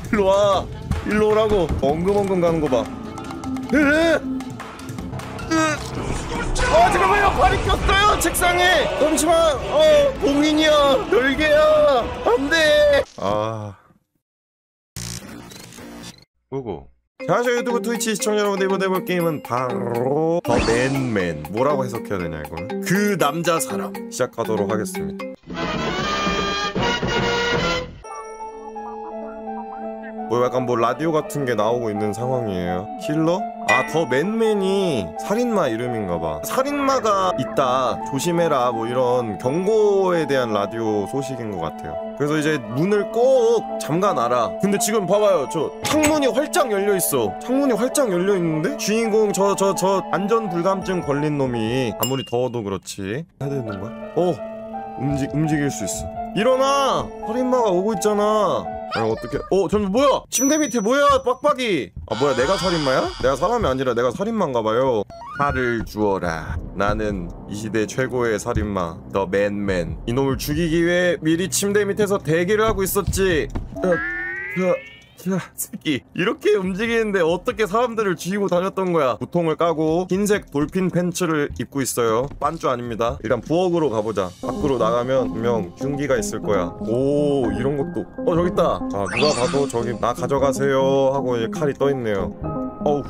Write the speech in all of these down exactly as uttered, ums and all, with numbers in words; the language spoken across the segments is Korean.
일로와. 일로 오라고. 엉금엉금 가는 거봐. 아 잠깐만요. 발이 꼈어요 책상에. 잠시만. 어 봉인이야. 별개야. 안돼. 아 뭐고. 안녕하세요 유튜브 트위치 시청자 여러분. 이번 해볼 게임은 바로 더 맨맨. 뭐라고 해석해야 되냐 이거는. 그 남자 사람. 시작하도록 하겠습니다. 뭐 약간 뭐 라디오 같은 게 나오고 있는 상황이에요. 킬러? 아 더 맨맨이 살인마 이름인가봐. 살인마가 있다 조심해라 뭐 이런 경고에 대한 라디오 소식인 것 같아요. 그래서 이제 문을 꼭 잠가놔라. 근데 지금 봐봐요. 저 창문이 활짝 열려있어. 창문이 활짝 열려있는데 주인공 저 저 저 안전불감증 걸린 놈이 아무리 더워도 그렇지 해야 되는 거야? 어 움직, 움직일 수 있어. 일어나! 살인마가 오고 있잖아. 아니 어떡해. 어 잠깐 뭐야. 침대 밑에 뭐야 빡빡이. 아 뭐야 내가 살인마야? 내가 사람이 아니라 내가 살인마인가봐요. 칼을 주어라. 나는 이 시대 최고의 살인마 더 맨맨. 이놈을 죽이기 위해 미리 침대 밑에서 대기를 하고 있었지. 야, 야. 야, 새끼 이렇게 움직이는데 어떻게 사람들을 쥐고 다녔던 거야. 구통을 까고 흰색 돌핀 팬츠를 입고 있어요. 빤쭈 아닙니다. 일단 부엌으로 가보자. 밖으로 나가면 분명 흉기가 있을 거야. 오 이런 것도. 어 저기 있다. 자 누가 봐도 저기 나 가져가세요 하고 이제 칼이 떠있네요. 어우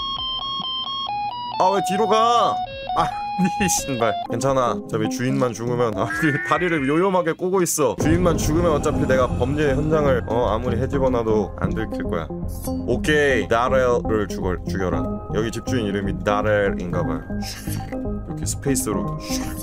아 왜 뒤로 가. 아 니 신발. 괜찮아. 어차피 주인만 죽으면. 아 다리를 요염하게 꼬고 있어. 주인만 죽으면 어차피 내가 범죄 현장을 어 아무리 헤집어놔도 안 들킬 거야. 오케이 다렐을 죽어, 죽여라. 여기 집주인 이름이 다렐인가봐요. 이렇게 스페이스로.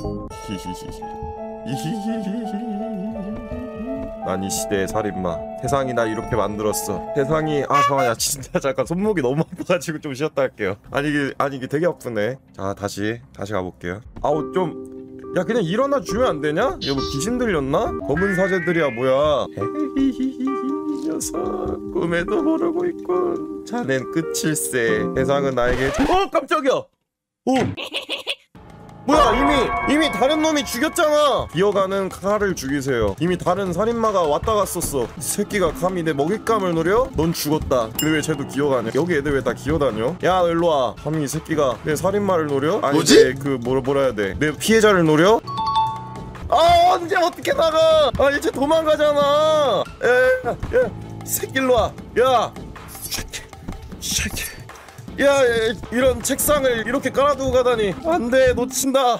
난 이 시대의 살인마. 세상이 나 이렇게 만들었어. 세상이. 아 잠깐만. 야 진짜 잠깐 손목이 너무 아파가지고 좀 쉬었다 할게요. 아니 이게 아니 이게 되게 아프네. 자 다시 다시 가볼게요. 아우 좀. 야 그냥 일어나 주면 안 되냐? 이거 뭐 귀신 들렸나? 검은 사제들이야 뭐야. 에히히히히 녀석 꿈에도 모르고 있군. 자넨 끝일세. 세상은 나에게. 어 깜짝이야. 오 뭐야 이미 이미 다른 놈이 죽였잖아. 기어가는 칼을 죽이세요. 이미 다른 살인마가 왔다 갔었어. 이 새끼가 감히 내 먹잇감을 노려? 넌 죽었다. 근데 왜 쟤도 기어가냐? 여기 애들 왜 다 기어다녀? 야 일로와. 감히 이 새끼가 내 살인마를 노려? 아니 뭐지? 그 뭐라 뭐라 해야 돼? 내 피해자를 노려? 아 언제 어떻게 나가? 아 이제 도망가잖아. 야야야 이 새끼 일로와. 야 쉐키 쉐키. 야, 야 이런 책상을 이렇게 깔아두고 가다니. 안돼 놓친다.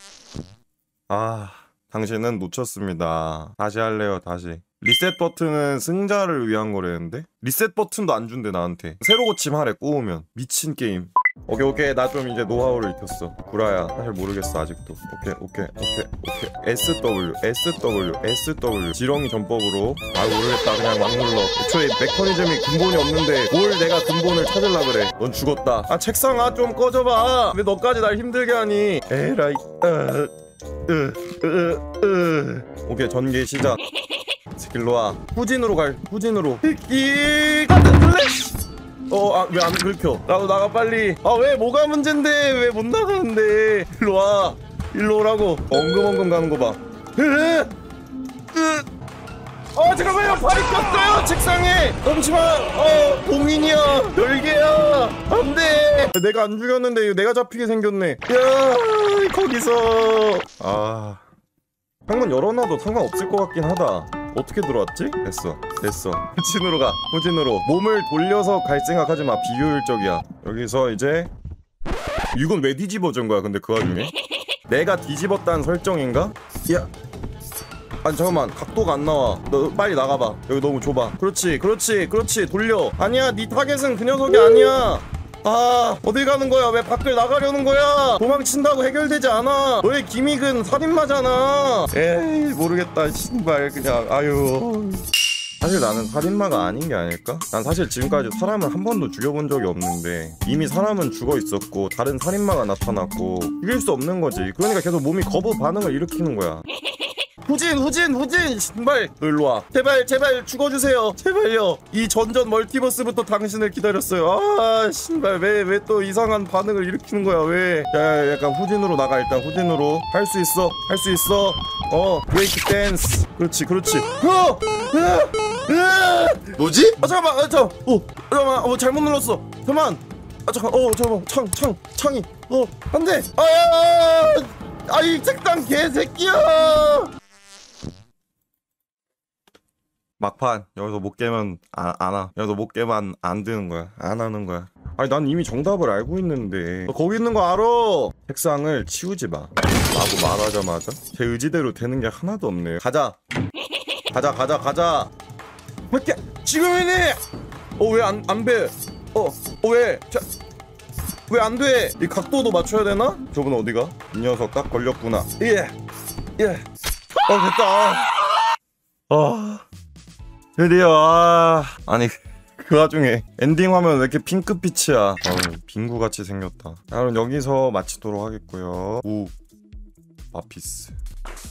아 당신은 놓쳤습니다. 다시 할래요. 다시. 리셋 버튼은 승자를 위한 거랬는데 리셋 버튼도 안 준대 나한테. 새로 고침하래 꼬우면. 미친 게임. 오케이 오케이 나 좀 이제 노하우를 익혔어. 구라야 사실 모르겠어 아직도. 오케이 오케이 오케이 오케이 에스더블유 에스더블유 에스더블유 지렁이 전법으로. 아 모르겠다 그냥 막 눌러. 애초에 메커니즘이 근본이 없는데 뭘 내가 근본을 찾으려 그래. 넌 죽었다. 아 책상아 좀 꺼져봐. 왜 너까지 날 힘들게 하니. 에라이. 으, 으, 으, 으. 오케이 전개 시작. 스킬로와 후진으로 갈. 후진으로. 이 플래시. 어, 아, 왜 안 긁혀? 나도 나가 빨리. 아, 왜 뭐가 문제인데? 왜 못 나가는데? 일로 와. 일로 오라고. 엉금엉금 가는 거 봐. 으, 으. 어, 잠깐만요. 발이 꼈어요. 책상에. 잠시만. 어, 봉인이야. 별개야. 안 돼. 내가 안 죽였는데 이거 내가 잡히게 생겼네. 야, 거기서. 아. 창문 열어놔도 상관없을 것 같긴 하다. 어떻게 들어왔지? 됐어 됐어. 후진으로 가. 후진으로. 몸을 돌려서 갈 생각하지 마. 비효율적이야. 여기서 이제 이건 왜 뒤집어진 거야 근데 그 와중에? 내가 뒤집었다는 설정인가? 야 아니 잠깐만 각도가 안 나와. 너 빨리 나가봐. 여기 너무 좁아. 그렇지 그렇지 그렇지 돌려. 아니야 네 타겟은 그 녀석이 아니야. 아 어딜 가는 거야? 왜 밖을 나가려는 거야? 도망친다고 해결되지 않아. 너의 기믹은 살인마잖아. 에이 모르겠다 신발 그냥. 아유 사실 나는 살인마가 아닌 게 아닐까? 난 사실 지금까지 사람을 한 번도 죽여본 적이 없는데 이미 사람은 죽어 있었고 다른 살인마가 나타났고 죽일 수 없는 거지. 그러니까 계속 몸이 거부 반응을 일으키는 거야. 후진 후진 후진 신발 너 일로와 제발 제발 죽어주세요 제발요 이 전전 멀티버스부터 당신을 기다렸어요 아 신발 왜 왜 또 이상한 반응을 일으키는 거야 왜 야 약간 후진으로 나가 일단 후진으로 할 수 있어 할 수 있어 어 브레이크 댄스 그렇지 그렇지 어! 으아! 으아! 뭐지? 아 잠깐만 아 잠깐 어 잠깐만 어 잘못 눌렀어 잠깐만 아 잠깐 어 잠깐만 창 창 창이 어 안돼 아야 아이 책당 개새끼야 막판 여기서 못 깨면 안, 안 와. 여기서 못 깨면 안, 안 되는 거야. 안 하는 거야. 아니 난 이미 정답을 알고 있는데 너 거기 있는 거 알아. 책상을 치우지 마 라고 말하자마자 제 의지대로 되는 게 하나도 없네요. 가자 가자 가자 가자 맞게 지금이니 어왜 안 안 배 어 어 왜 자 왜 안 돼? 이 각도도 맞춰야 되나? 저분 어디가? 이 녀석 딱 걸렸구나. 예 예. 어 됐다. 아 드디어 아 아니 그 와중에 엔딩 화면 왜 이렇게 핑크빛이야. 어우 빙구같이 생겼다. 자 그럼 여기서 마치도록 하겠고요. 우 마피스